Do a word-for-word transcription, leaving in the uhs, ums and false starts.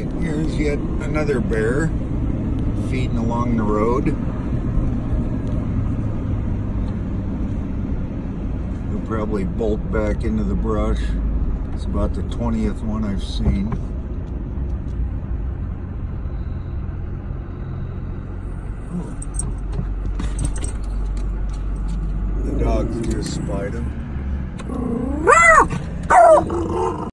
Alright, here's yet another bear feeding along the road. He'll probably bolt back into the brush. It's about the twentieth one I've seen. The dogs just spied him.